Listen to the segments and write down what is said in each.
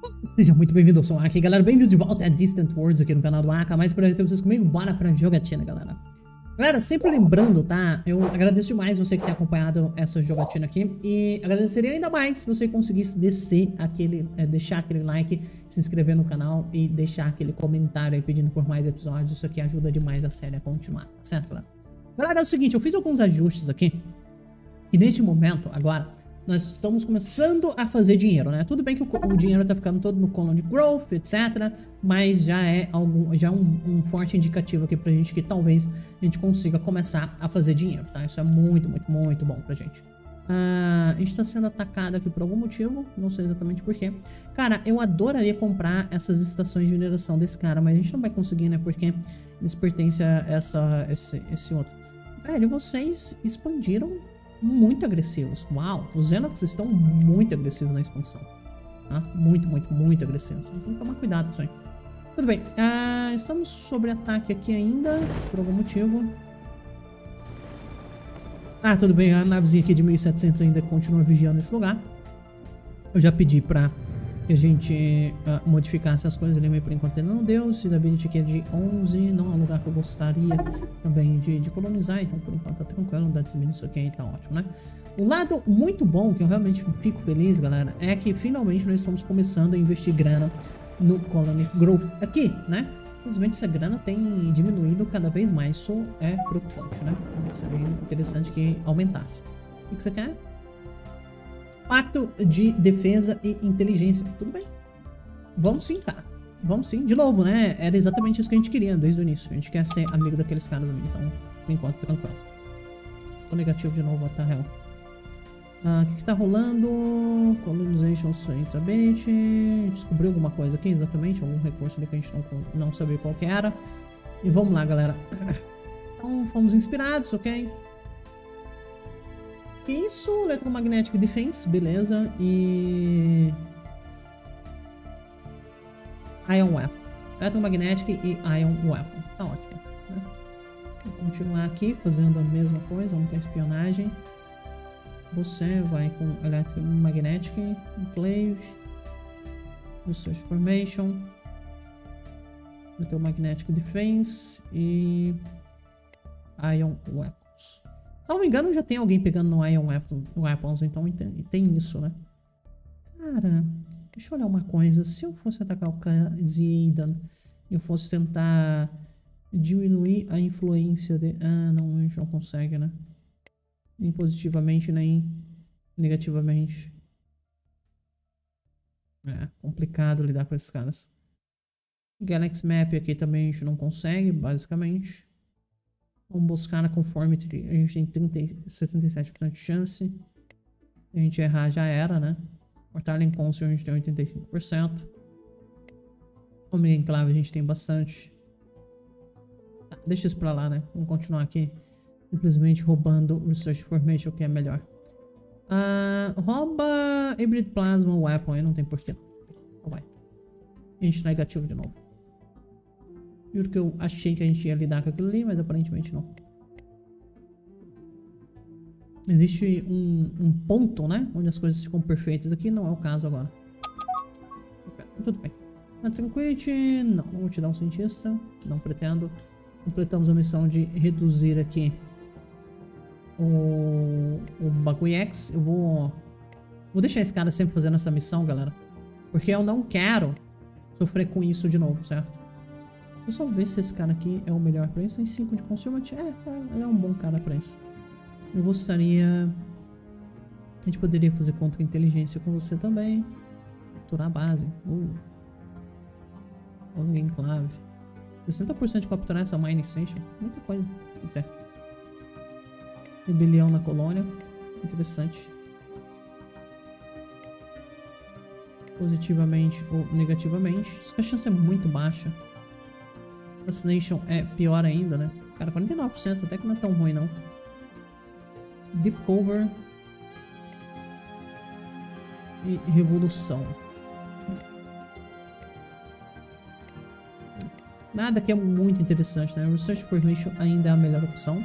Seja muito bem-vindo, eu sou o Aki, galera. Bem-vindos de volta a Distant Worlds aqui no canal do Aka. Mais prazer ter vocês comigo, bora pra jogatina, galera. Galera, sempre lembrando, tá? Eu agradeço demais você que tem acompanhado essa jogatina aqui. E agradeceria ainda mais se você conseguisse deixar aquele like, se inscrever no canal e deixar aquele comentário aí pedindo por mais episódios. Isso aqui ajuda demais a série a continuar, tá certo, galera? Galera, é o seguinte, eu fiz alguns ajustes aqui. E neste momento, agora, nós estamos começando a fazer dinheiro, né? Tudo bem que o dinheiro tá ficando todo no column de growth, etc. Mas já é um forte indicativo aqui pra gente que talvez a gente consiga começar a fazer dinheiro, tá? Isso é muito, muito, muito bom pra gente. A gente tá sendo atacado aqui por algum motivo, não sei exatamente porquê. Cara, eu adoraria comprar essas estações de mineração desse cara, mas a gente não vai conseguir, né? Porque eles pertencem a esse outro. Velho, vocês expandiram muito agressivos. Uau, os Xenox estão muito agressivos na expansão. Tá? Muito, muito, muito agressivos. Tem que tomar cuidado com isso aí. Tudo bem. Estamos sobre ataque aqui ainda, por algum motivo. Tudo bem. A navezinha aqui de 1700 ainda continua vigiando esse lugar. Eu já pedi pra que a gente modificasse as coisas ali, mas por enquanto ele não deu. Stability aqui é de 11, não é um lugar que eu gostaria também de colonizar, então por enquanto tá tranquilo, não dá de isso aqui aí, tá ótimo, né? O lado muito bom, que eu realmente fico feliz, galera, é que finalmente nós estamos começando a investir grana no Colony Growth aqui, né? Infelizmente essa grana tem diminuído cada vez mais, isso é preocupante, né? Seria interessante que aumentasse. O que você quer? Pacto de defesa e inteligência. Tudo bem. Vamos sim, cara. Vamos sim. De novo, né? Era exatamente isso que a gente queria desde o início. A gente quer ser amigo daqueles caras ali. Então, por enquanto, tranquilo. Tô negativo de novo, what the hell. O que tá rolando? Colonization Stability. Descobriu alguma coisa aqui, exatamente. Algum recurso ali que a gente não sabia qual que era. E vamos lá, galera. Então, fomos inspirados, ok? Isso, Electromagnetic Defense, beleza, e Ion Weapon, Electromagnetic e Ion Weapon, tá ótimo, né? Vou continuar aqui fazendo a mesma coisa, vamos com a espionagem. Você vai com Electromagnetic, Enclave, Research Formation, Electromagnetic Defense e Ion Weapons. Se não me engano, já tem alguém pegando no Ion Weapons, então tem isso, né? Cara, deixa eu olhar uma coisa. Se eu fosse atacar o Kazeidan e eu fosse tentar diminuir a influência de... não, a gente não consegue, né? Nem positivamente, nem negativamente. É complicado lidar com esses caras. Galaxy Map aqui também a gente não consegue, basicamente. Vamos buscar na Conformity, a gente tem 67% de chance. A gente errar já era, né? Mortal Council a gente tem 85%. Omega Enclave a gente tem bastante. Tá, deixa isso pra lá, né? Vamos continuar aqui. Simplesmente roubando Research Formation, que é melhor. Rouba Hybrid Plasma Weapon, aí não tem porquê não. Então vai. A gente negativo de novo. Juro que eu achei que a gente ia lidar com aquilo ali, mas aparentemente não. Existe um ponto, né? Onde as coisas ficam perfeitas aqui. Não é o caso agora. Tudo bem. Na Tranquility, não vou te dar um cientista. Não pretendo. Completamos a missão de reduzir aqui o Bagui X. Eu vou deixar esse cara sempre fazendo essa missão, galera. Porque eu não quero sofrer com isso de novo, certo? Deixa eu só ver se esse cara aqui é o melhor pra isso. Tem 5 de consumo. É um bom cara pra isso. Eu gostaria... A gente poderia fazer contra-inteligência com você também. Capturar a base. Enclave. 60% de capturar essa Mining Station. Muita coisa. Até. Rebelião na colônia. Interessante. Positivamente ou negativamente. A chance é muito baixa. Assassination é pior ainda, né? Cara, 49%, até que não é tão ruim, não. Deep Cover. E Revolução. Nada que é muito interessante, né? Research Formation ainda é a melhor opção.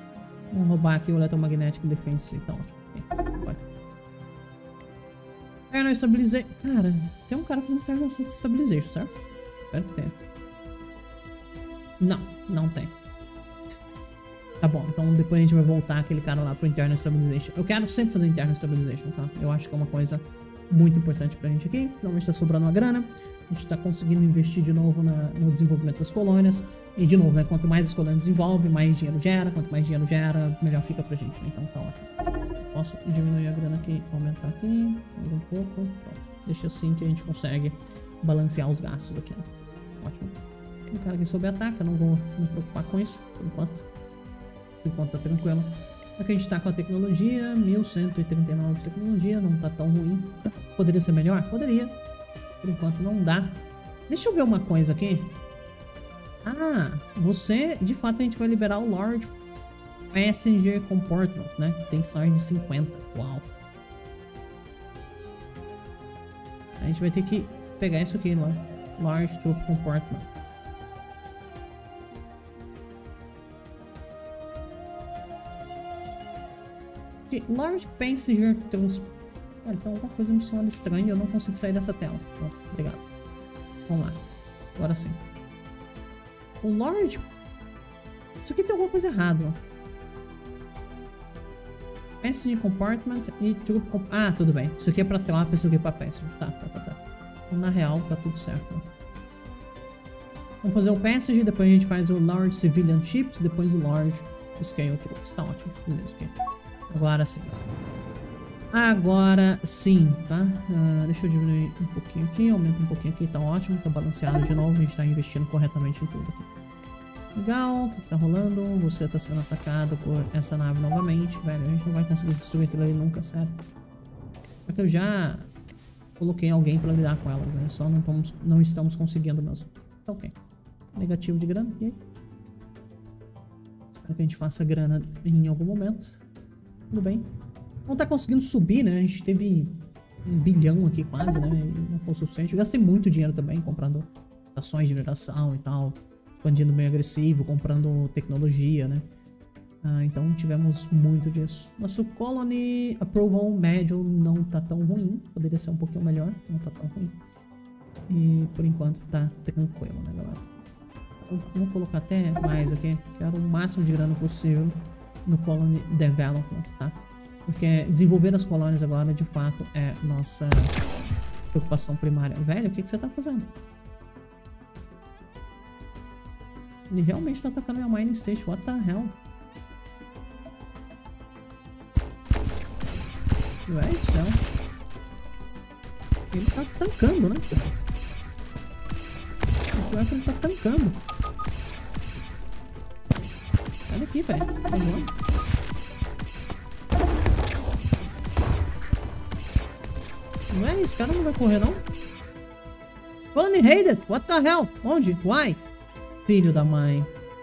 Vamos roubar aqui o Electromagnetic Defense, então. Okay, vai. Internal Stabilization. Cara, tem um cara fazendo Internal Stabilization, certo? Espero que tenha. Não, não tem. Tá bom, então depois a gente vai voltar aquele cara lá pro Internal Stabilization. Eu quero sempre fazer Internal Stabilization, tá? Eu acho que é uma coisa muito importante pra gente aqui. Finalmente tá sobrando uma grana. A gente tá conseguindo investir de novo no desenvolvimento das colônias. E de novo, né? Quanto mais as colônias desenvolvem, mais dinheiro gera. Quanto mais dinheiro gera, melhor fica pra gente, né? Então tá ótimo. Posso diminuir a grana aqui, aumentar aqui, um pouco. Pronto. Deixa assim que a gente consegue balancear os gastos aqui, né? Ótimo. O cara aqui sob ataque, eu não vou me preocupar com isso, por enquanto tá tranquilo. Aqui a gente tá com a tecnologia, 1139 de tecnologia, não tá tão ruim. Poderia ser melhor? Poderia. Por enquanto não dá. Deixa eu ver uma coisa aqui. Ah, de fato a gente vai liberar o Large Passenger Compartment, né? Tem size de 50, uau. A gente vai ter que pegar isso aqui, Large Troop Compartment. Large Passenger Transport. Então alguma coisa me soa estranha e eu não consigo sair dessa tela. Pronto, obrigado. Vamos lá. Agora sim. O Large... Isso aqui tem alguma coisa errada, ó. Passenger Compartment e Troop Ah, tudo bem. Isso aqui é pra tropa, isso aqui é pra Passenger. Tá. Então, na real, tá tudo certo, ó. Vamos fazer o Passenger, depois a gente faz o Large Civilian Ships, depois o Large Scale Troops. Tá ótimo. Beleza, ok. Agora sim. Agora sim, tá? Deixa eu diminuir um pouquinho aqui, aumenta um pouquinho aqui, tá ótimo, tá balanceado de novo, a gente tá investindo corretamente em tudo aqui. Legal, o que tá rolando? Você tá sendo atacado por essa nave novamente, velho, a gente não vai conseguir destruir aquilo ali nunca, sério. Porque eu já coloquei alguém pra lidar com elas, né? Só não estamos conseguindo mesmo. Tá ok. Negativo de grana, e aí? Espero que a gente faça grana em algum momento. Tudo bem. Não tá conseguindo subir, né? A gente teve 1 bilhão aqui quase, né? E não foi o suficiente. Eu gastei muito dinheiro também comprando estações de mineração e tal. Expandindo bem agressivo, comprando tecnologia, né? Então tivemos muito disso. Nosso Colony Approval médio não tá tão ruim. Poderia ser um pouquinho melhor. Não tá tão ruim. E por enquanto tá tranquilo, né, galera? Vou colocar até mais aqui. Quero o máximo de grana possível no Colony Development, tá? Porque desenvolver as colônias agora, de fato, é nossa preocupação primária. Velho, o que você tá fazendo? Ele realmente tá atacando minha mining station. What the hell? Velho do céu. Ele tá tancando, né? O pior é que ele tá tancando. Olha aqui, velho. Ué, esse cara não vai correr, não? Colony raided! What the hell? Onde? Why? Filho da mãe.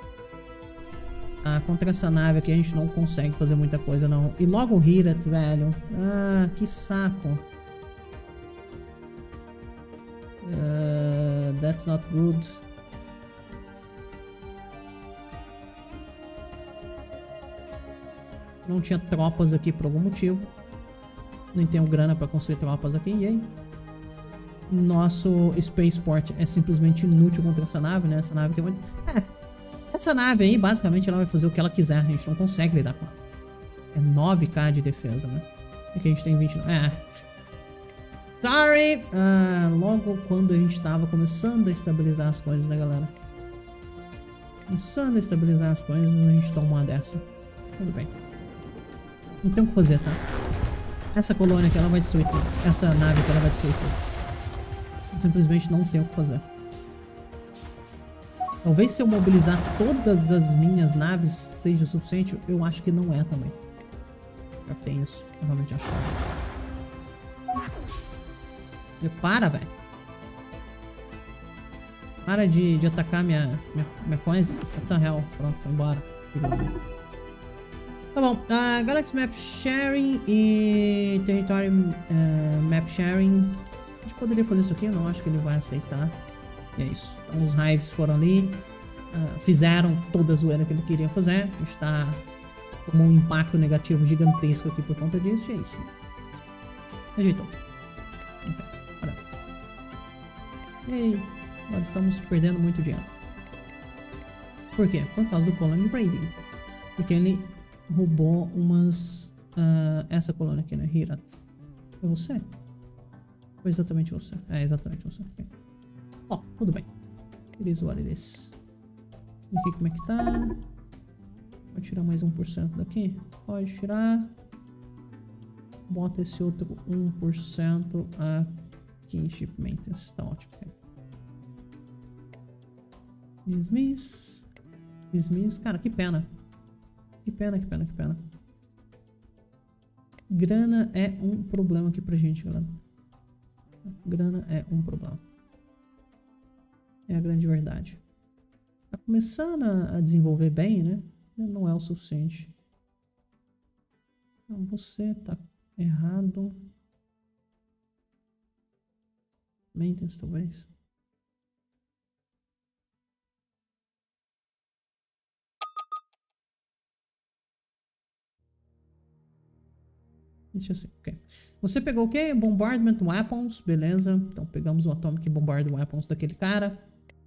Contra essa nave aqui a gente não consegue fazer muita coisa, não. E logo hit it, velho. Que saco. That's not good. Não tinha tropas aqui por algum motivo. Nem tenho grana pra construir tropas aqui. E aí? Nosso Spaceport é simplesmente inútil contra essa nave, né? Essa nave aqui é muito... Essa nave aí, basicamente, ela vai fazer o que ela quiser. A gente não consegue lidar com ela. É 9k de defesa, né? E aqui a gente tem 29... Sorry! Logo quando a gente tava começando a estabilizar as coisas, né, galera? Começando a estabilizar as coisas, a gente toma uma dessa. Tudo bem. Não tem o que fazer, tá? Essa colônia aqui, ela vai destruir tudo. Essa nave aqui, ela vai destruir tudo. Simplesmente não tem o que fazer. Talvez se eu mobilizar todas as minhas naves seja o suficiente. Eu acho que não é também. Já tem isso. Eu realmente acho que não. Para, velho. Para de atacar minha coisa. What the hell? Pronto, foi embora. Tá bom. Galaxy Map Sharing e Territory Map Sharing. A gente poderia fazer isso aqui. Eu não acho que ele vai aceitar. E é isso. Então os Hives foram ali. Fizeram toda a zoeira que ele queria fazer. A gente tá com um impacto negativo gigantesco aqui por conta disso. E é isso. Ajeitou. Ei, nós estamos perdendo muito dinheiro. Por quê? Por causa do Colony Braiding. Porque ele roubou umas... essa colônia aqui, né? Hirat. É você? Foi exatamente você. É exatamente você. Okay. Ó, tudo bem. It is what it is. Aqui como é que tá? Vou tirar mais 1% daqui. Pode tirar. Bota esse outro 1% aqui em Ship Maintenance. Tá ótimo. Okay. Dismiss. Dismiss. Cara, que pena. Que pena, que pena, que pena. Grana é um problema aqui pra gente, galera. Grana é um problema. É a grande verdade. Tá começando a desenvolver bem, né? Não é o suficiente. Então você tá errado. Maintenance, talvez. Deixa assim, ok. Você pegou o quê? Bombardment Weapons, beleza. Então pegamos o Atomic Bombardment Weapons daquele cara.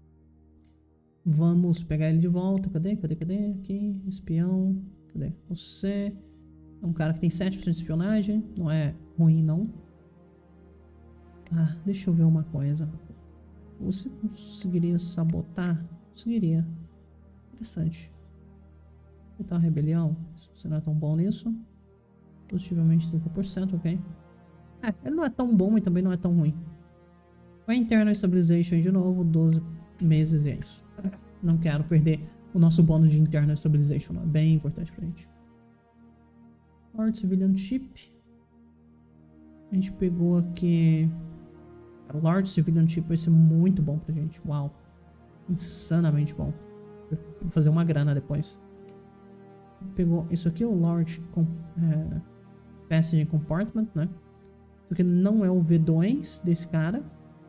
Vamos pegar ele de volta. Cadê? Cadê? Cadê? Aqui, espião. Cadê? Você é um cara que tem 7% de espionagem. Não é ruim, não. Ah, deixa eu ver uma coisa. Você conseguiria sabotar? Conseguiria. Interessante. Botar uma rebelião. Você não é tão bom nisso. Positivamente 30%, ok. Ele não é tão bom e também não é tão ruim. Vai Internal Stabilization de novo, 12 meses e é isso. Não quero perder o nosso bônus de Internal Stabilization, não é bem importante pra gente. Lord Civilian Ship. A gente pegou aqui... O Lord Civilian Ship vai ser muito bom pra gente, uau. Insanamente bom. Vou fazer uma grana depois. Pegou isso aqui, o Lord... Passenger Compartment, né? Porque não é o V2 desse cara.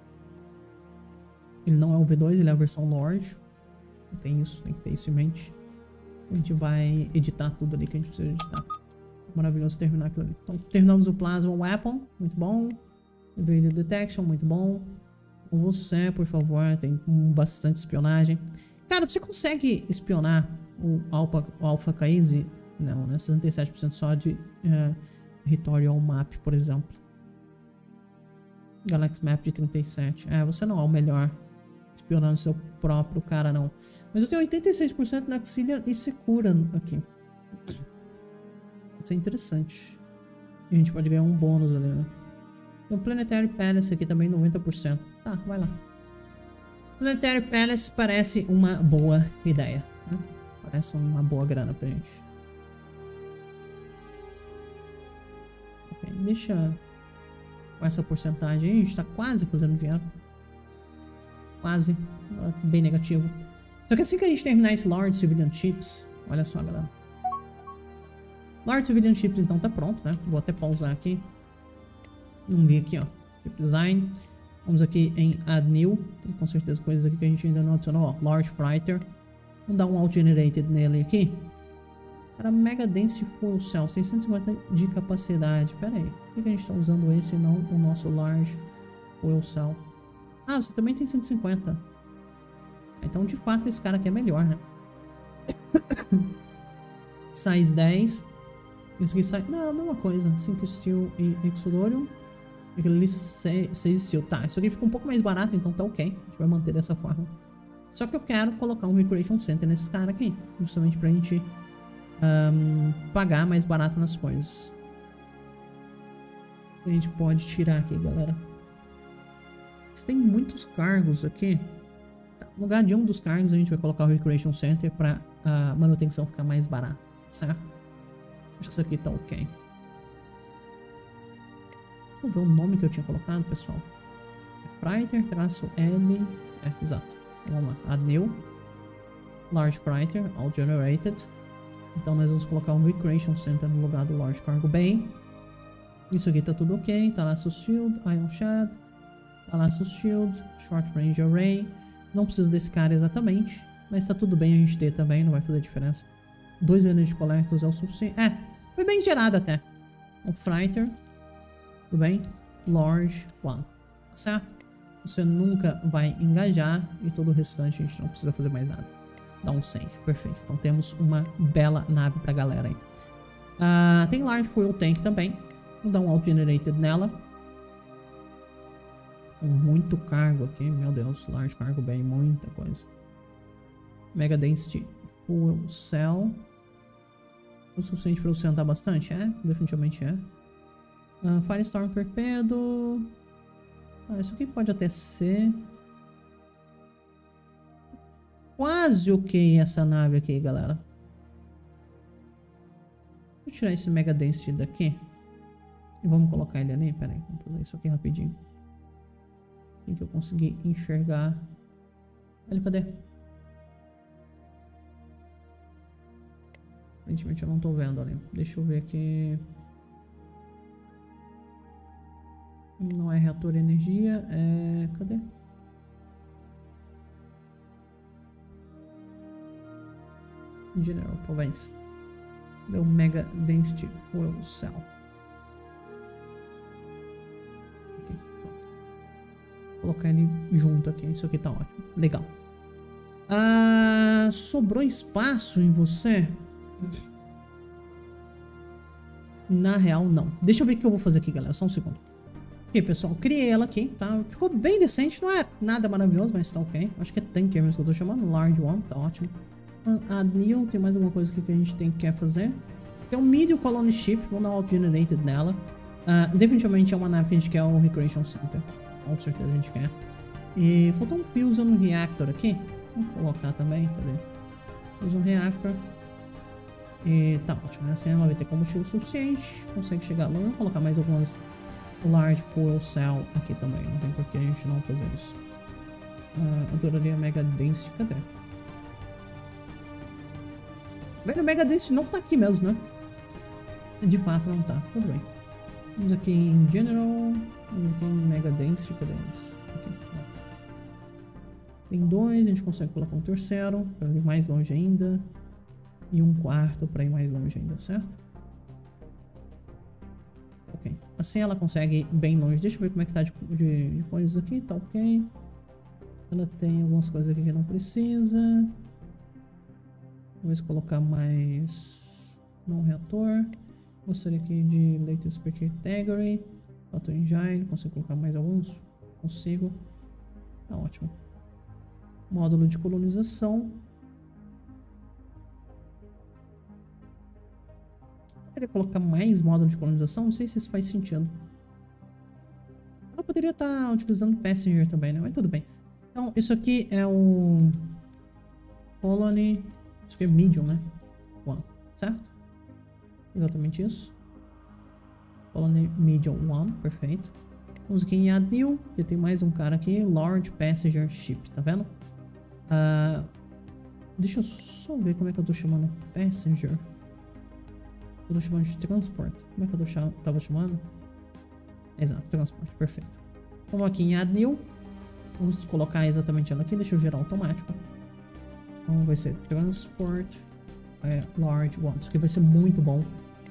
Ele não é o V2, ele é a versão Lord. Tem isso, tem que ter isso em mente. A gente vai editar tudo ali que a gente precisa editar. Maravilhoso terminar aquilo ali. Então, terminamos o Plasma Weapon, muito bom. Evade Detection, muito bom. Com você, por favor, tem bastante espionagem. Cara, você consegue espionar o Alpha Case? Não, né? 67% só de Territorial Map, por exemplo. Galaxy Map de 37%. Você não é o melhor espionando seu próprio cara, não. Mas eu tenho 86% na Axilia e Secura aqui. Isso é interessante. E a gente pode ganhar um bônus ali, né? Tem o Planetary Palace aqui também, 90%. Tá, vai lá. Planetary Palace parece uma boa ideia, né? Parece uma boa grana pra gente. Ok, deixa com essa porcentagem aí, a gente tá quase fazendo dinheiro. Quase. Bem negativo. Só que assim que a gente terminar esse Lord Civilian Ships, olha só, galera. Lord Civilian Ships então tá pronto, né? Vou até pausar aqui. Vamos ver aqui, ó. Ship Design. Vamos aqui em Add New. Tem com certeza coisas aqui que a gente ainda não adicionou, ó. Large Freighter. Vamos dar um Alt-Generated nele aqui. Cara, Mega Density Fuel Cell, 650 de capacidade. Pera aí, por que a gente está usando esse e não o nosso Large Fuel Cell? Ah, você também tem 150. Então, de fato, esse cara aqui é melhor, né? Size 10. Esse aqui sai... Não, a mesma coisa. 5 Steel e Exodorium. Aquele ali 6 Steel. Tá, isso aqui ficou um pouco mais barato, então tá ok. A gente vai manter dessa forma. Só que eu quero colocar um Recreation Center nesses caras aqui. Justamente pra gente... pagar mais barato nas coisas. A gente pode tirar aqui, galera. Tem muitos cargos aqui. Tá, no lugar de um dos cargos a gente vai colocar o Recreation Center para a manutenção ficar mais barata, certo? Acho que isso aqui tá ok. Deixa eu ver o nome que eu tinha colocado, pessoal. Freighter-L. Exato. Vamos lá. Add New. Large Freighter, All Generated. Então nós vamos colocar um Recreation Center no lugar do Large Cargo Bay. Isso aqui tá tudo ok. Thalasso Shield, Ion Shad, Thalasso Shield, Short Range Array. Não preciso desse cara exatamente, mas tá tudo bem a gente ter também, não vai fazer diferença. 2 Energy Collectors é o suficiente. Foi bem gerado até. O Freighter, tudo bem? Large One, tá certo? Você nunca vai engajar e todo o restante a gente não precisa fazer mais nada. Dá um save, perfeito. Então temos uma bela nave pra galera aí. Tem Large Fuel Tank também. Vou dar um Auto-Generated nela. Com muito cargo aqui, meu Deus. Large Cargo Bay, muita coisa. Mega Density Fuel Cell. O suficiente pra você andar bastante? É, definitivamente é. Firestorm Torpedo. Isso aqui pode até ser... Quase ok essa nave aqui, galera. Vou tirar esse Mega Density daqui. E vamos colocar ele ali. Pera aí, vamos fazer isso aqui rapidinho. Assim que eu conseguir enxergar. Ele, cadê? Aparentemente eu não tô vendo ali. Deixa eu ver aqui. Não é reator de energia. Cadê? General, talvez. Deu Mega Density Fuel Cell. Okay, pronto. Vou colocar ele junto aqui. Isso aqui tá ótimo. Legal. Sobrou espaço em você? Na real, não. Deixa eu ver o que eu vou fazer aqui, galera. Só um segundo. Ok, pessoal. Criei ela aqui, tá? Ficou bem decente. Não é nada maravilhoso, mas tá ok. Acho que é tanque mesmo que eu tô chamando. Large One, tá ótimo. A Neil, tem mais alguma coisa aqui que a gente quer fazer? Tem um Medium Colony Ship, vamos dar um Auto-Generated nela. Definitivamente é uma nave que a gente quer, um Recreation Center. Com certeza a gente quer. E faltou um Fusion Reactor aqui. Vamos colocar também, cadê? Fusion Reactor. E tá ótimo, assim ela vai ter combustível suficiente. Consegue chegar lá. Vamos colocar mais algumas Large Fuel Cell aqui também. Não tem por que a gente não fazer isso. Adoraria Mega Density, cadê? Velho, o Mega Density não tá aqui mesmo, né? De fato não tá. Tudo bem. Vamos aqui em General. Vamos aqui em Mega Density. Cadê eles? Aqui, pronto. Tem 2, a gente consegue colocar um terceiro para ir mais longe ainda. E um quarto para ir mais longe ainda, certo? Ok. Assim ela consegue ir bem longe. Deixa eu ver como é que tá de coisas aqui. Tá ok. Ela tem algumas coisas aqui que não precisa. Vamos colocar mais não reator. Gostaria aqui de latest category. Auto engine. Consigo colocar mais alguns? Consigo. Tá ótimo. Módulo de colonização. Eu queria colocar mais módulo de colonização. Não sei se isso faz sentido. Ela poderia estar utilizando passenger também, né? Mas tudo bem. Então, isso aqui é o Colony. Isso aqui é medium, né? One, certo? Exatamente isso. Colony medium one, perfeito. Vamos aqui em Add New. E tem mais um cara aqui. Large Passenger Ship, tá vendo? Deixa eu só ver como é que eu tô chamando Passenger. Eu tô chamando de Transport. Como é que eu tava chamando? Exato, Transport, perfeito. Vamos aqui em Add New. Vamos colocar exatamente ela aqui. Deixa eu gerar automático. Então vai ser Transport Large One. Isso aqui vai ser muito bom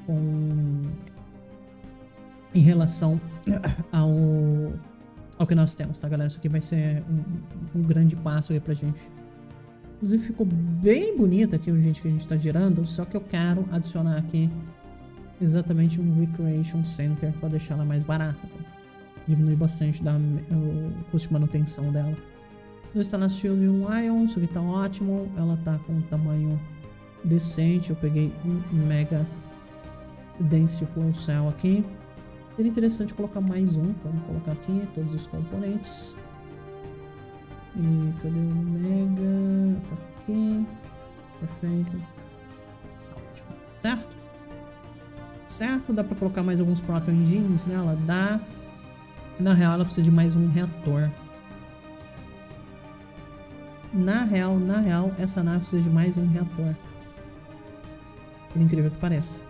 em relação ao que nós temos, tá, galera? Isso aqui vai ser um grande passo aí pra gente. Inclusive ficou bem bonita aqui o jeito que a gente tá gerando, só que eu quero adicionar aqui exatamente um Recreation Center para deixar ela mais barata. Tá? Diminui bastante o custo de manutenção dela. Está na Shielding Ion, isso aqui tá ótimo. Ela tá com um tamanho decente. Eu peguei um Mega Density Fuel Cell aqui. Seria interessante colocar mais um. Então vamos colocar aqui todos os componentes. E cadê o Mega? Tá aqui. Perfeito. Ótimo. Certo? Certo? Dá pra colocar mais alguns Proton Engines nela? Dá. Na real ela precisa de mais um reator. Na real, essa nave precisa de mais um reator. Por incrível que pareça.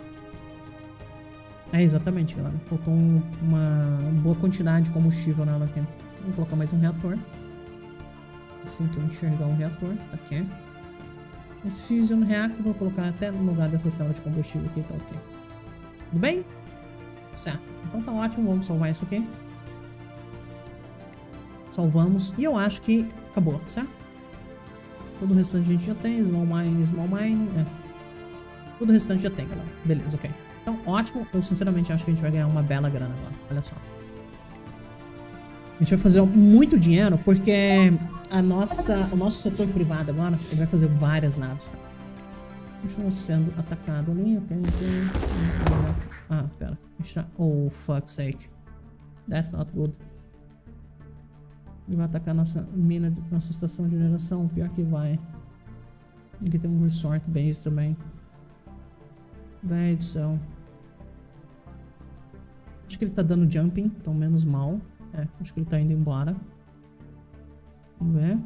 Exatamente, galera. Faltou uma boa quantidade de combustível nela aqui. Vamos colocar mais um reator. Assim que eu enxergar um reator. Aqui. Esse Fusion Reactor vou colocar até no lugar dessa célula de combustível aqui. Tá ok. Tudo bem? Certo. Então tá ótimo. Vamos salvar isso aqui. Salvamos. E eu acho que acabou, certo? Todo o restante a gente já tem. Small mine. Tudo o restante já tem, galera. Beleza, ok. Então, ótimo. Eu sinceramente acho que a gente vai ganhar uma bela grana agora. Olha só. A gente vai fazer muito dinheiro porque o nosso setor privado agora, ele vai fazer várias naves, tá? Continua sendo atacado ali, ok? Ah, pera. Oh, fuck's sake. That's not good. Ele vai atacar nossa mina, nossa estação de mineração. Pior que vai. Aqui tem um resort base também. Véi do céu. Acho que ele tá dando jumping, então menos mal. Acho que ele tá indo embora. Vamos ver.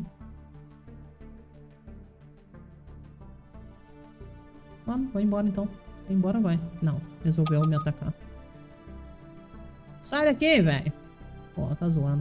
Mano, vai embora então. Vai embora, vai. Não, resolveu me atacar. Sai daqui, velho. Pô, tá zoando.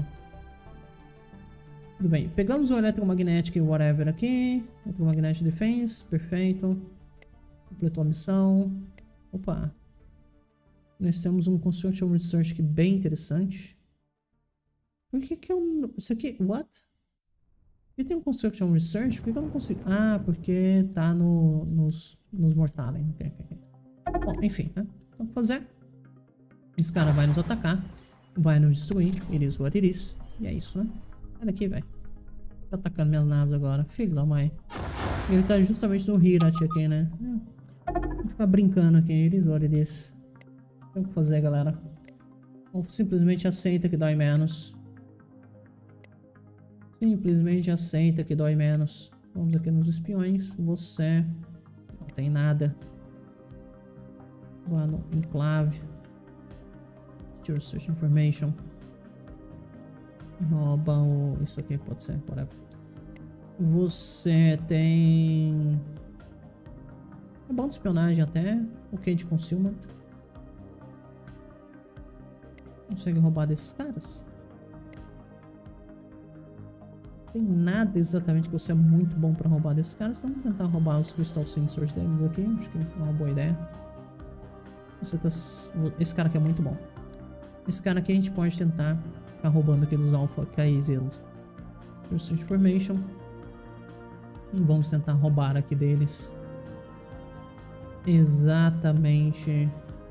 Tudo bem. Pegamos o eletromagnético e whatever aqui. Eletromagnético defense. Perfeito. Completou a missão. Opa. Nós temos um Construction Research aqui bem interessante. Por que eu... Isso aqui... What? E tem um Construction Research? Por que eu não consigo... Ah, porque tá nos Mortalen. Ok. Bom, enfim, né? Vamos fazer. Esse cara vai nos atacar. Vai nos destruir. It is what it is. E é isso, né? Sai daqui, velho. Tá atacando minhas naves agora. Filho da mãe. Ele tá justamente no Hirat aqui, né? Vou ficar brincando aqui. It is what it is. Tem o que fazer, galera. Ou simplesmente aceita que dói menos. Simplesmente aceita que dói menos. Vamos aqui nos espiões. Você não tem nada. Vá no enclave. Secure search information. Rouba o... Isso aqui pode ser, whatever. Você tem... É bom de espionagem até. Ok de concealment. Consegue roubar desses caras? Tem nada exatamente que você é muito bom pra roubar desses caras. Então vamos tentar roubar os Crystal Sensors deles aqui. Acho que é uma boa ideia. Você tá... Esse cara aqui é muito bom. Esse cara aqui a gente pode tentar ficar roubando aqui dos Alpha Kaizen. Research Information. Vamos tentar roubar aqui deles. Exatamente.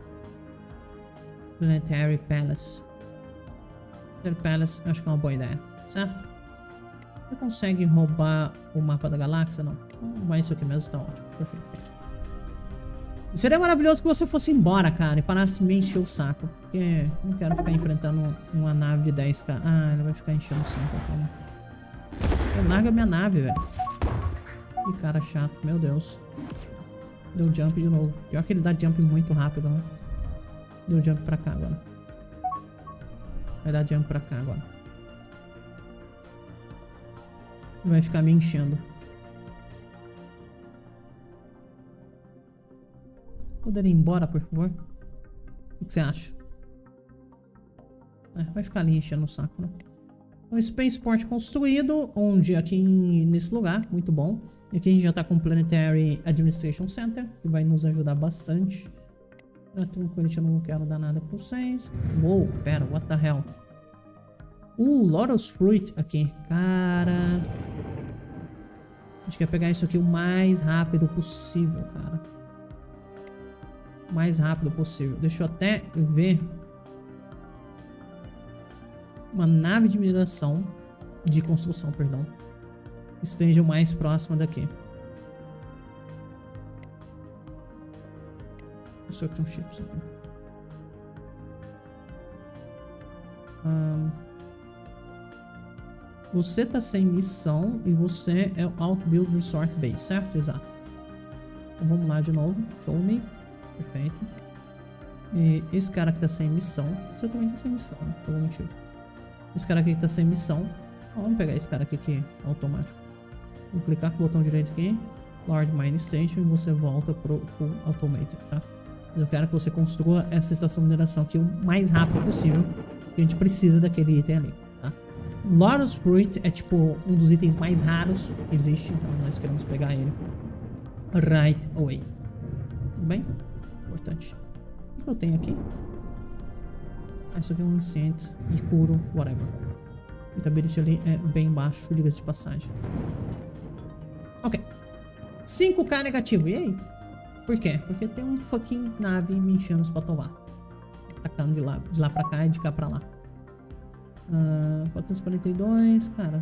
Planetary Palace. Planetary Palace acho que é uma boa ideia, certo? Você consegue roubar o mapa da galáxia? Não. Vai isso aqui mesmo, tá ótimo. Perfeito. Seria maravilhoso que você fosse embora, cara, e parasse me encher o saco. Porque eu não quero ficar enfrentando uma nave de 10k. Ah, ele vai ficar enchendo o saco aqui, né? Larga minha nave, velho. Que cara chato, meu Deus. Deu jump de novo. Pior que ele dá jump muito rápido, né? Deu jump pra cá agora. Vai dar jump pra cá agora. Vai ficar me enchendo. Poderia ir embora, por favor? O que você acha? Vai ficar ali enchendo o saco, né? Um Spaceport construído, onde aqui nesse lugar, muito bom. E aqui a gente já tá com o Planetary Administration Center, que vai nos ajudar bastante. Tranquilamente, eu não quero dar nada pra vocês. Uou, pera, what the hell? Lotus Fruit aqui, cara. A gente quer pegar isso aqui o mais rápido possível, cara. O mais rápido possível. Deixa eu até ver. Uma nave de mineração. De construção, perdão. Que esteja o mais próxima daqui. Construction ships aqui. Você tá sem missão e você é o Outbuild Resort Base, certo? Exato. Então vamos lá de novo. Show me. Perfeito. E esse cara que tá sem missão. Você também tá sem missão, né? Por algum motivo. Esse cara aqui que tá sem missão. Vamos pegar esse cara aqui que é automático. Vou clicar com o botão direito aqui. Lord Mine Station. E você volta pro Full Automated, tá? Mas eu quero que você construa essa estação de mineração aqui o mais rápido possível. Porque a gente precisa daquele item ali, tá? Lotus Fruit é tipo um dos itens mais raros que existe. Então nós queremos pegar ele right away. Tudo bem? Importante. O que eu tenho aqui? Ah, isso aqui é um anciente. E curo, whatever. O stability ali é bem baixo, diga-se de passagem. Ok. 5K negativo. E aí? Por quê? Porque tem um fucking nave me enchendo os patovar. Atacando de lá pra cá e de cá pra lá. 442, cara.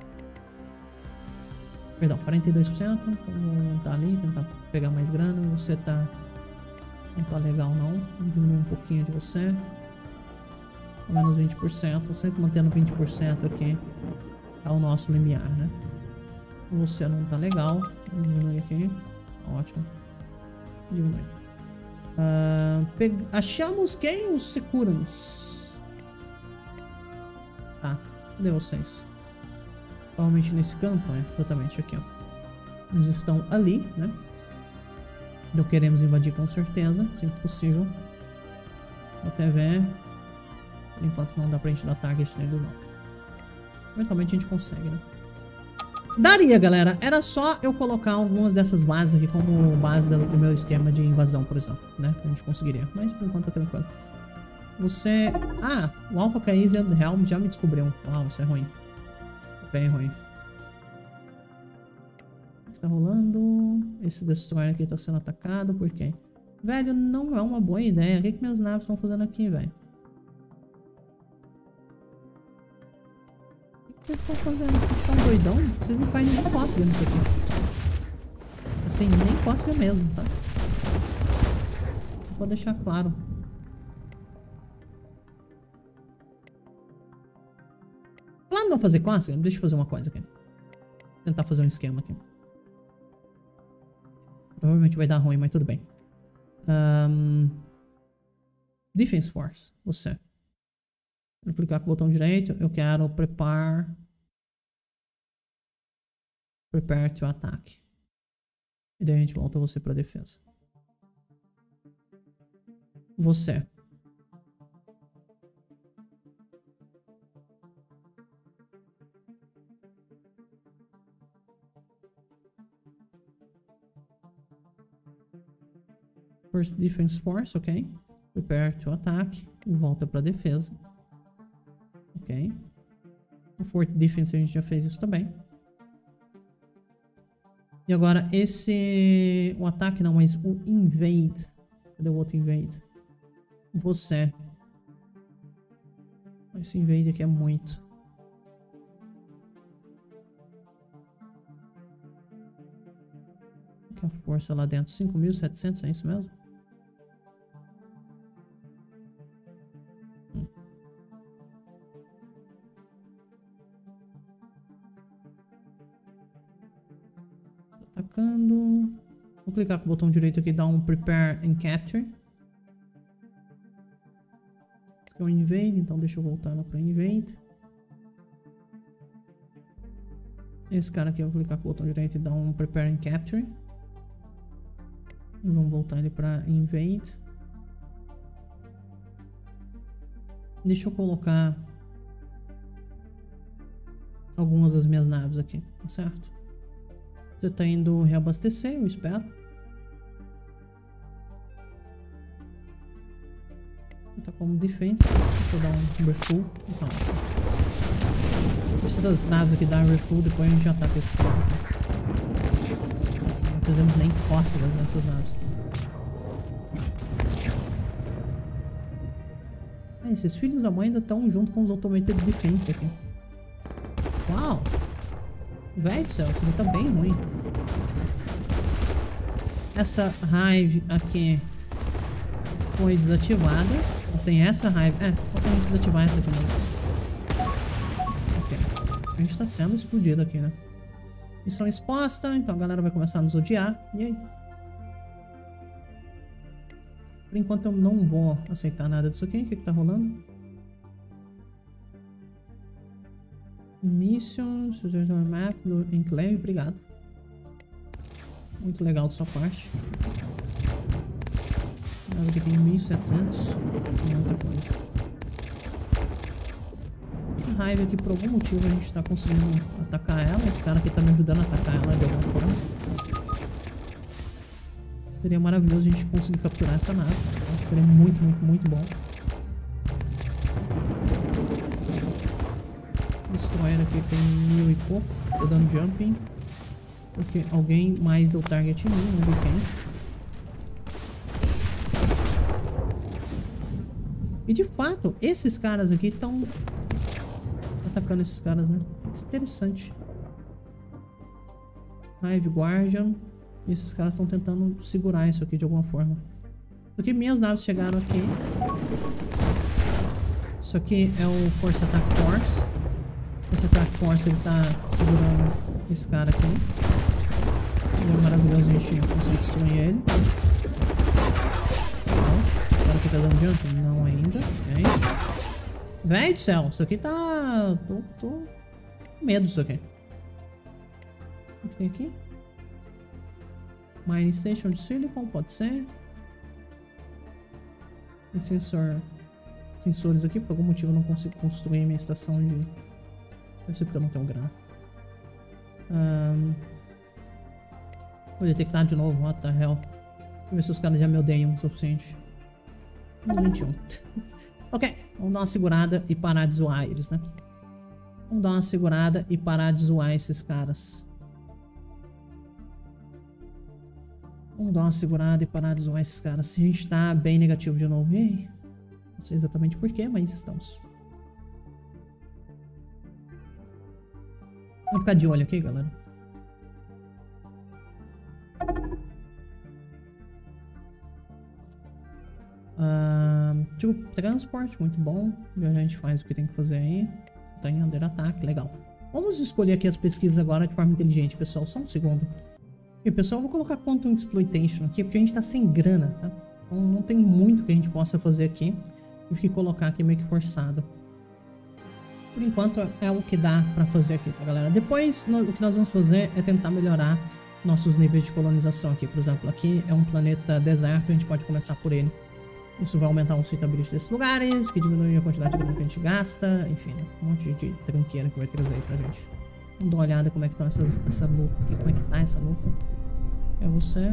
Perdão, 42%. Então vou aumentar ali, tentar pegar mais grana. Você tá... não tá legal não. Vou diminuir um pouquinho de você. Pelo menos 20%. Sempre mantendo 20% aqui. É o nosso limiar, né? Você não tá legal. Diminui aqui. Ótimo. Diminui. Achamos quem? Os Securans. Tá. Cadê vocês? Provavelmente nesse canto, exatamente aqui, ó. Eles estão ali, né? Não queremos invadir com certeza, sempre possível. Até ver. Por enquanto não dá pra gente dar target neles, não. Eventualmente a gente consegue, né? Daria, galera. Era só eu colocar algumas dessas bases aqui como base do meu esquema de invasão, por exemplo, né? A gente conseguiria. Mas por enquanto tá tranquilo. Você... Ah, o Alpha Caesian Helm já me descobriu. Uau, isso é ruim. Bem ruim. O que tá rolando? Esse Destroyer aqui tá sendo atacado por quem? Velho, não é uma boa ideia. O que minhas naves estão fazendo aqui, velho? O que vocês estão fazendo? Vocês estão doidão? Vocês não fazem nem cócega nisso aqui. Assim, nem cócega mesmo, tá? Vou deixar claro. Lá não fazer cócega? Deixa eu fazer uma coisa aqui. Vou tentar fazer um esquema aqui. Provavelmente vai dar ruim, mas tudo bem. Defense Force. Você. Vou clicar com o botão direito. Eu quero Prepare to Attack. E daí a gente volta você para defesa. Você. First Defense Force, ok. Prepare to Attack. E volta para defesa. Ok. O Fourth Defense a gente já fez isso também. E agora esse... O ataque não, mas o Invade. Cadê o outro Invade? Você. Esse Invade aqui é muito. Que a força lá dentro? 5.700, é isso mesmo? Atacando. Vou clicar com o botão direito aqui e dar um Prepare and Capture. Esse é o Invade, então deixa eu voltar lá para Invade. Esse cara aqui eu vou clicar com o botão direito e dar um Prepare and Capture. E vamos voltar ele para Invade. Deixa eu colocar algumas das minhas naves aqui, tá certo? Você tá indo reabastecer, eu espero. Tá como defense. Deixa eu dar um refuel. Então, deixa essas naves aqui dar um refuel, depois a gente ataca esses caras aqui. Não fizemos nem cócegas nessas naves. Esses filhos da mãe ainda estão junto com os Automated Defense aqui. Uau! Velho do céu, isso aqui tá bem ruim. Essa Hive aqui foi desativada. Tem essa Hive. Vou a gente desativar essa aqui mesmo. Ok. A gente tá sendo explodido aqui, né? Missão exposta, então a galera vai começar a nos odiar. E aí? Por enquanto eu não vou aceitar nada disso aqui. O que tá rolando? Mission, map do Enclave, obrigado. Muito legal da sua parte. Aqui tem 1700. Muita coisa. A raiva aqui, por algum motivo, a gente tá conseguindo atacar ela. Esse cara aqui tá me ajudando a atacar ela de alguma forma. Seria maravilhoso a gente conseguir capturar essa nave. Seria muito bom. Destroyer aqui tem 1000 e pouco. Tô dando jumping. Porque alguém mais deu target em mim, não vi quem. E de fato, esses caras aqui estão atacando esses caras, né? Interessante. Hive Guardian. E esses caras estão tentando segurar isso aqui de alguma forma. Porque minhas naves chegaram aqui. Isso aqui é o Force Attack Force. Force Attack Force, ele tá segurando esse cara aqui. Ele é maravilhoso, a gente consegue destruir ele. Esse cara aqui tá dando jump? Não ainda. Véi do céu, isso aqui tá... Tô com medo disso aqui. O que tem aqui? Mining Station de Silicon, pode ser. Tem sensores aqui, por algum motivo eu não consigo construir minha estação de... Deve ser porque eu não tenho grana. Vou detectar de novo, what the hell. Vou ver se os caras já me odeiam o suficiente. 21. Ok, vamos dar uma segurada e parar de zoar eles, né? Vamos dar uma segurada e parar de zoar esses caras. Vamos dar uma segurada e parar de zoar esses caras. A gente tá bem negativo de novo. E aí? Não sei exatamente porquê, mas estamos. Vamos ficar de olho aqui, galera. Tipo, transporte, muito bom. Já a gente faz o que tem que fazer aí. Tá em under ataque, legal. Vamos escolher aqui as pesquisas agora de forma inteligente, pessoal. Só um segundo. E pessoal, eu vou colocar Quantum Exploitation aqui, porque a gente tá sem grana, tá? Então não tem muito que a gente possa fazer aqui. Tive que colocar aqui meio que forçado. Por enquanto é o que dá pra fazer aqui, tá, galera? Depois, o que nós vamos fazer é tentar melhorar nossos níveis de colonização aqui. Por exemplo, aqui é um planeta deserto, a gente pode começar por ele. Isso vai aumentar o suitability desses lugares, que diminui a quantidade de grana que a gente gasta, enfim, né? Um monte de tranqueira que vai trazer aí pra gente. Vamos dar uma olhada como é que tá essa luta aqui, como é que tá essa luta. É você.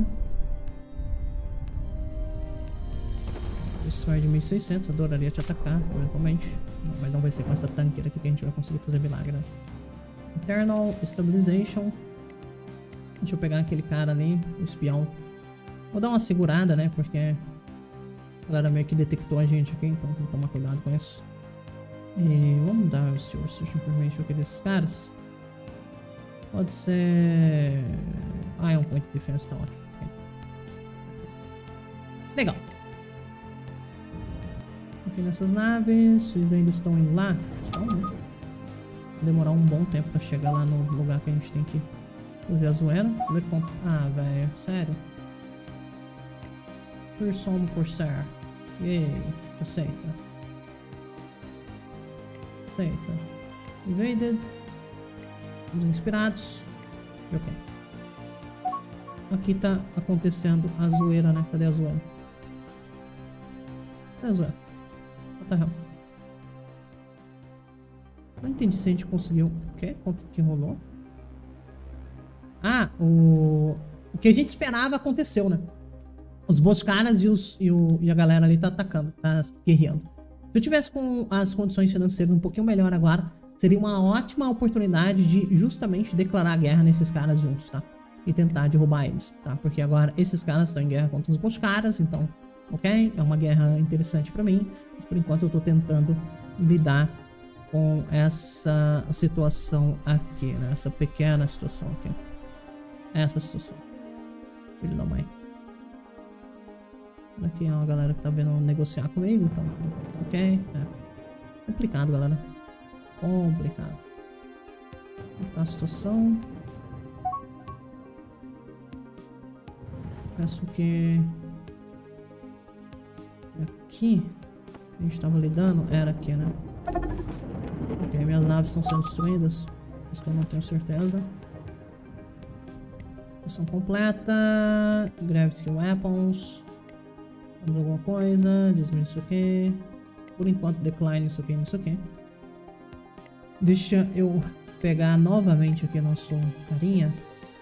Destroy de 1600, adoraria te atacar, eventualmente. Mas não vai ser com essa tanqueira aqui que a gente vai conseguir fazer milagre, né? Internal Stabilization. Deixa eu pegar aquele cara ali, o espião. Vou dar uma segurada, né, porque a galera meio que detectou a gente aqui, então tem que tomar cuidado com isso. E vamos dar o Search Information aqui desses caras. Pode ser... Ah, é um Point de Defense, tá ótimo. Okay. Legal. Aqui nessas naves, vocês ainda estão indo lá? Estão, né? Vai demorar um bom tempo pra chegar lá no lugar que a gente tem que fazer a zoeira. Primeiro ponto... Ah, velho, sério? Person Corsair. Yay, aceita. Aceita. Invaded. Os inspirados. Ok. Aqui tá acontecendo a zoeira, né? Cadê a zoeira? Cadê a zoeira? What the hell? Não entendi se a gente conseguiu... O quê? Quanto que rolou? Ah, o que a gente esperava aconteceu, né? Os Boscaras e a galera ali tá atacando, tá guerreando. Se eu tivesse com as condições financeiras um pouquinho melhor agora, seria uma ótima oportunidade de justamente declarar guerra nesses caras juntos, tá? E tentar derrubar eles, tá? Porque agora esses caras estão em guerra contra os Boscaras, então, ok? É uma guerra interessante pra mim. Mas por enquanto eu tô tentando lidar com essa situação aqui, né? Essa pequena situação aqui. Essa situação. Filho da mãe. Aqui é uma galera que tá vendo negociar comigo, então por enquanto tá ok. É complicado, galera. Complicado. Como tá a situação? Peço que... Aqui a gente tava lidando, era aqui, né? Ok, minhas naves estão sendo destruídas. Isso que eu não tenho certeza. Missão completa. Gravity Weapons. Vamos alguma coisa. Desmine isso aqui. Por enquanto, decline isso aqui, isso aqui. Deixa eu pegar novamente aqui nosso carinha.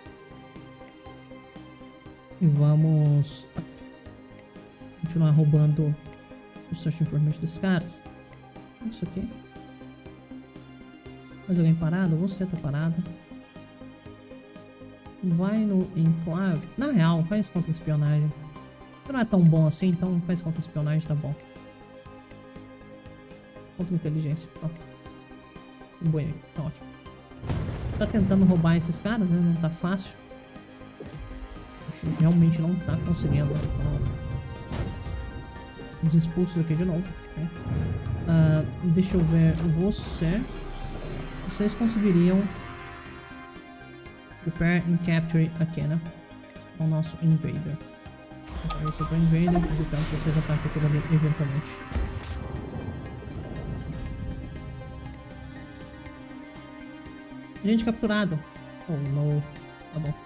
E vamos continuar roubando o Search Information dos caras. Isso aqui. Mais alguém parado? Você tá parado. Vai no enclave. Na real, faz contra espionagem. Não é tão bom assim, então faz contra espionagem, tá bom. Contra inteligência. Ó. Um boi aí, tá ótimo. Tá tentando roubar esses caras, né? Não tá fácil. A gente realmente não tá conseguindo. Os expulsos aqui de novo. Okay. Deixa eu ver. Vocês conseguiriam prepare and capture aqui, né? O nosso invader. Esse é para invader, então vocês atacam aquilo ali eventualmente. Gente capturado. Oh não. Tá bom.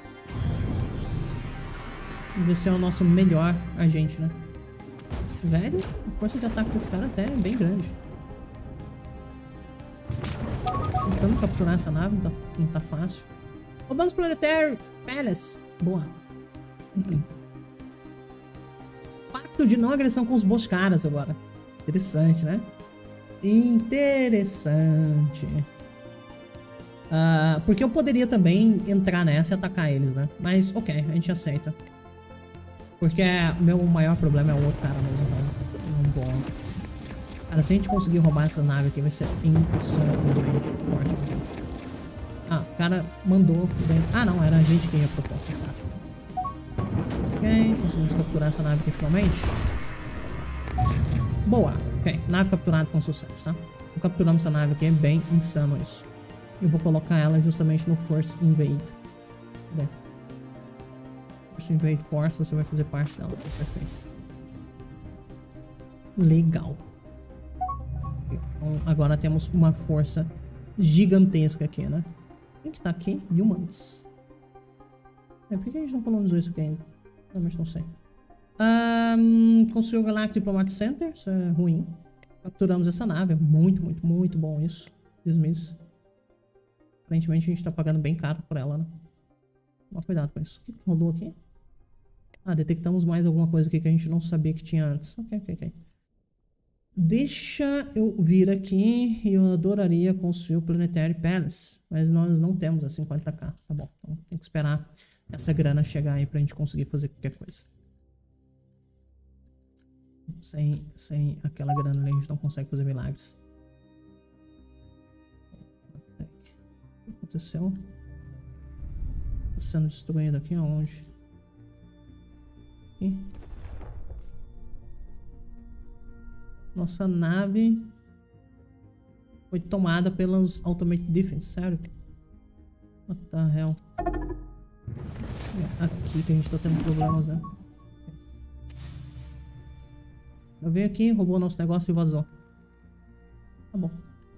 Esse é o nosso melhor agente, né? Velho, a força de ataque desse cara até é bem grande. Tentando capturar essa nave, não tá fácil. Roubamos Planetary Palace. Boa. Pacto de não agressão com os Boscaras agora. Interessante, né? Interessante. Porque eu poderia também entrar nessa e atacar eles, né? Mas, ok, a gente aceita. Porque o meu maior problema é o outro cara mesmo, então não bom. Cara, se a gente conseguir roubar essa nave aqui, vai ser insanamente ótimo, gente. O cara mandou... Ah, não, era a gente que ia propor, sabe? Ok, conseguimos capturar essa nave aqui finalmente. Boa, ok, nave capturada com sucesso, tá? Capturamos essa nave aqui, é bem insano isso. Eu vou colocar ela justamente no Force Invade. Cadê? Force Invade Force, você vai fazer parte dela. Perfeito. Legal. Então, agora temos uma força gigantesca aqui, né? Quem que tá aqui? Humans. Por que a gente não colonizou isso aqui ainda? Realmente não sei. Construiu o Galactic Diplomatic Center. Isso é ruim. Capturamos essa nave. Muito, muito, muito bom isso. Dismiss. Aparentemente a gente tá pagando bem caro por ela, né? Toma cuidado com isso. O que rolou aqui? Detectamos mais alguma coisa aqui que a gente não sabia que tinha antes. Ok. Deixa eu vir aqui e eu adoraria construir o Planetary Palace. Mas nós não temos a 50k. Tá bom, então tem que esperar essa grana chegar aí pra gente conseguir fazer qualquer coisa. Sem aquela grana ali a gente não consegue fazer milagres. O que aconteceu? Tá sendo destruído aqui aonde? Aqui. Nossa nave foi tomada pelos Automated Defense, sério? What the hell? É aqui que a gente tá tendo problemas, né? Ela veio aqui, roubou nosso negócio e vazou. Tá bom.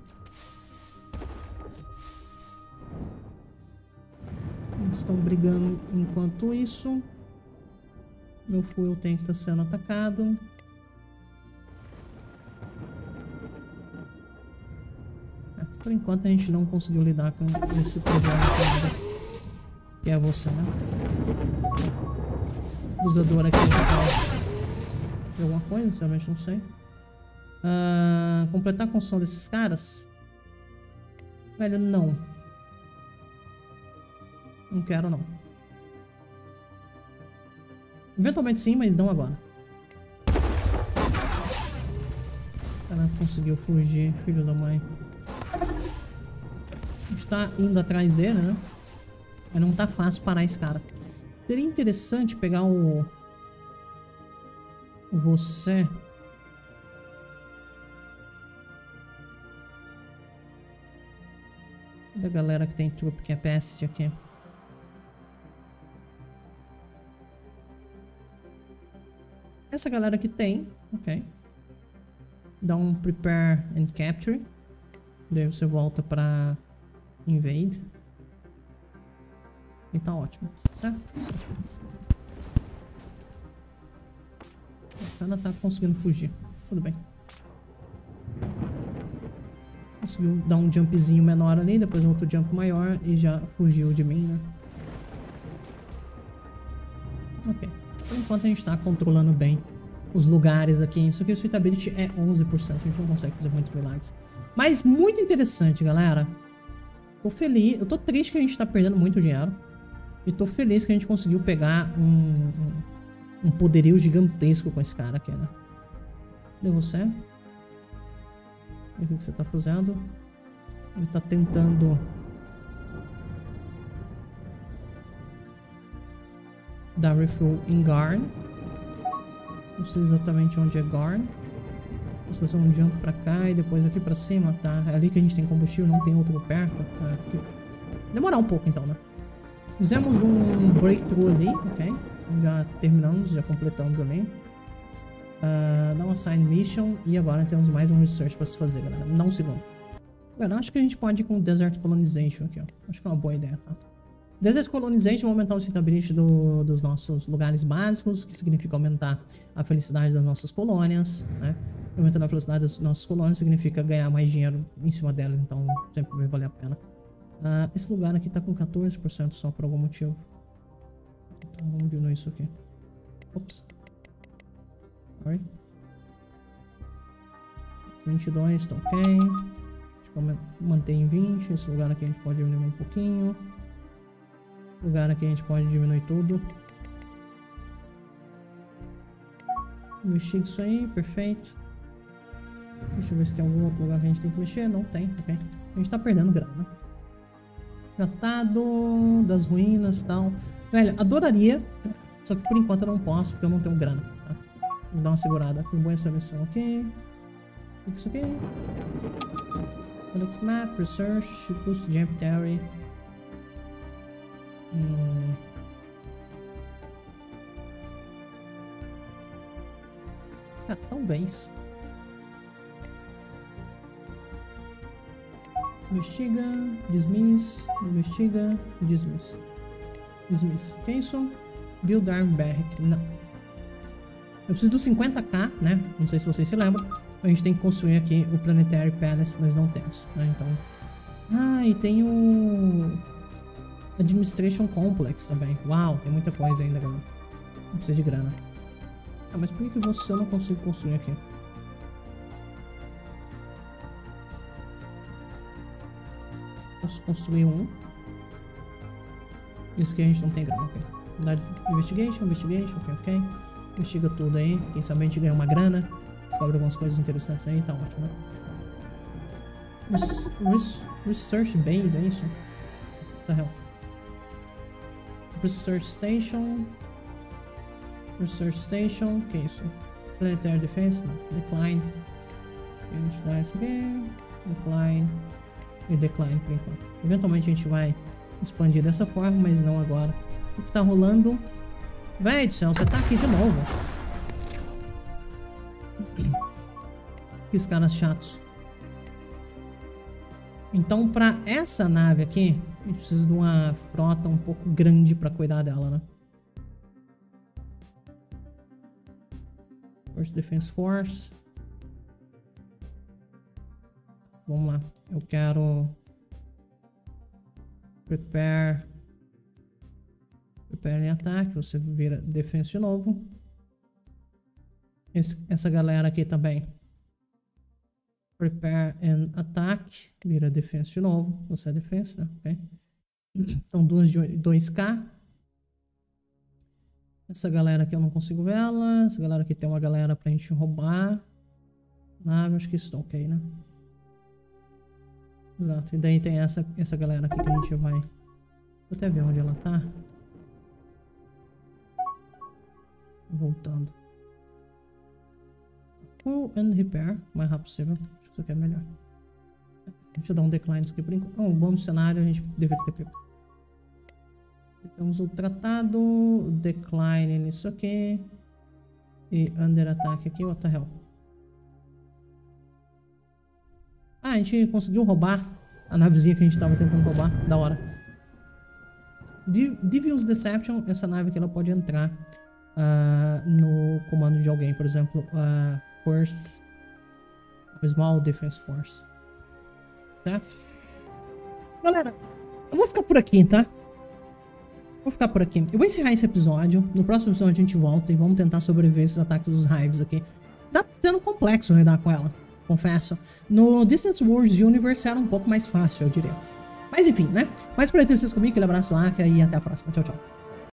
Eles estão brigando enquanto isso. Meu fuel tank tá sendo atacado. Por enquanto a gente não conseguiu lidar com esse problema ainda. Que é você, né? Usador aqui de alguma coisa, sinceramente não sei. Completar a construção desses caras? Velho, não. Não quero, não. Eventualmente sim, mas não agora. O cara conseguiu fugir, filho da mãe. A gente tá indo atrás dele, né? Mas não tá fácil parar esse cara. Seria interessante pegar você. Da galera que tem troop capacity aqui. Essa galera aqui tem, ok. Dá um prepare and capture. Daí você volta pra invade. E tá ótimo, certo? O cara tá conseguindo fugir. Tudo bem. Conseguiu dar um jumpzinho menor ali, depois outro jump maior e já fugiu de mim, né? Ok. Por enquanto a gente tá controlando bem os lugares aqui. Isso aqui, o suitability é 11%. A gente não consegue fazer muitos milagres. Mas muito interessante, galera. Tô feliz. Eu tô triste que a gente tá perdendo muito dinheiro. E tô feliz que a gente conseguiu pegar um poderio gigantesco com esse cara aqui, né? Cadê você? E o que você tá fazendo? Ele tá tentando... dar refill em Garn. Não sei exatamente onde é Garn. Vou fazer um jump pra cá e depois aqui pra cima, tá? É ali que a gente tem combustível, não tem outro perto. Aqui. Demorar um pouco então, né? Fizemos um breakthrough ali, ok? Já terminamos, já completamos ali. Dá uma side mission e agora temos mais um research pra se fazer, galera. Dá um segundo. Galera, acho que a gente pode ir com o Desert Colonization aqui, ó. Acho que é uma boa ideia, tá? Desert Colonization vai aumentar o suitability dos nossos lugares básicos, que significa aumentar a felicidade das nossas colônias, né? Aumentando a felicidade das nossas colônias significa ganhar mais dinheiro em cima delas, então sempre vai valer a pena. Esse lugar aqui tá com 14% só por algum motivo. Então vamos diminuir isso aqui. Ops. Sorry. 22, tá ok. A gente manter em 20. Esse lugar aqui a gente pode diminuir um pouquinho. Lugar aqui a gente pode diminuir tudo. Investiga isso aí, perfeito. Deixa eu ver se tem algum outro lugar que a gente tem que mexer. Não tem, ok. A gente tá perdendo grana. Tratado das ruínas e tal. Velho, adoraria. Só que por enquanto eu não posso, porque eu não tenho grana. Tá? Vou dar uma segurada. Tem boa essa missão aqui. Isso aqui. Alex Map, Research, Boost Jump Theory. Talvez. Investiga, dismiss, investiga, dismiss. Dismiss. O que é isso? Build Arm Barrack. Não. Eu preciso dos 50k, né? Não sei se vocês se lembram. A gente tem que construir aqui o Planetary Palace. Nós não temos, né? Então... e tem o... Administration Complex também. Uau, tem muita coisa ainda, galera. Não precisa de grana. Mas por que você não consegue construir aqui? Posso construir um. Isso que a gente não tem grana, ok. Investigation, ok. Investiga tudo aí. Quem sabe a gente ganha uma grana. Descobre algumas coisas interessantes aí, tá ótimo, né? Research Base, é isso? What the hell? Research Station, que é isso? Planetary Defense, não, Decline. A gente dá isso aqui, Decline e Decline por enquanto. Eventualmente a gente vai expandir dessa forma, mas não agora. O que tá rolando? Véi do céu, você tá aqui de novo. Que caras chatos. Então pra essa nave aqui, a gente precisa de uma frota um pouco grande pra cuidar dela, né? First Defense Force. Vamos lá. Eu quero... Prepare em ataque. Você vira defense de novo. Essa galera aqui também. Prepare and attack. Vira defense de novo. Você é defense, né? Ok. Então 2k. Essa galera aqui eu não consigo ver ela. Essa galera aqui tem uma galera pra gente roubar. Nave, acho que isso tá ok, né? Exato. E daí tem essa galera aqui que a gente vai... Vou até ver onde ela tá. Voltando. Full and repair. O mais rápido possível. Acho que isso aqui é melhor. Deixa eu dar um decline aqui por enquanto. Um bom cenário a gente deveria ter pego. Temos o tratado. Decline nisso aqui. E under attack aqui. What the hell? A gente conseguiu roubar a navezinha que a gente tava tentando roubar. Da hora. Devious Deception. Essa nave aqui ela pode entrar no comando de alguém. Por exemplo, First Small Defense Force. Certo? Galera, eu vou ficar por aqui, tá? Vou ficar por aqui. Eu vou encerrar esse episódio. No próximo episódio a gente volta e vamos tentar sobreviver esses ataques dos Hives aqui. Tá sendo complexo lidar com ela. Confesso. No Distance Wars Universe era um pouco mais fácil, eu diria. Mas enfim, né? Mais pra ter vocês comigo, aquele abraço do Aka e até a próxima. Tchau, tchau.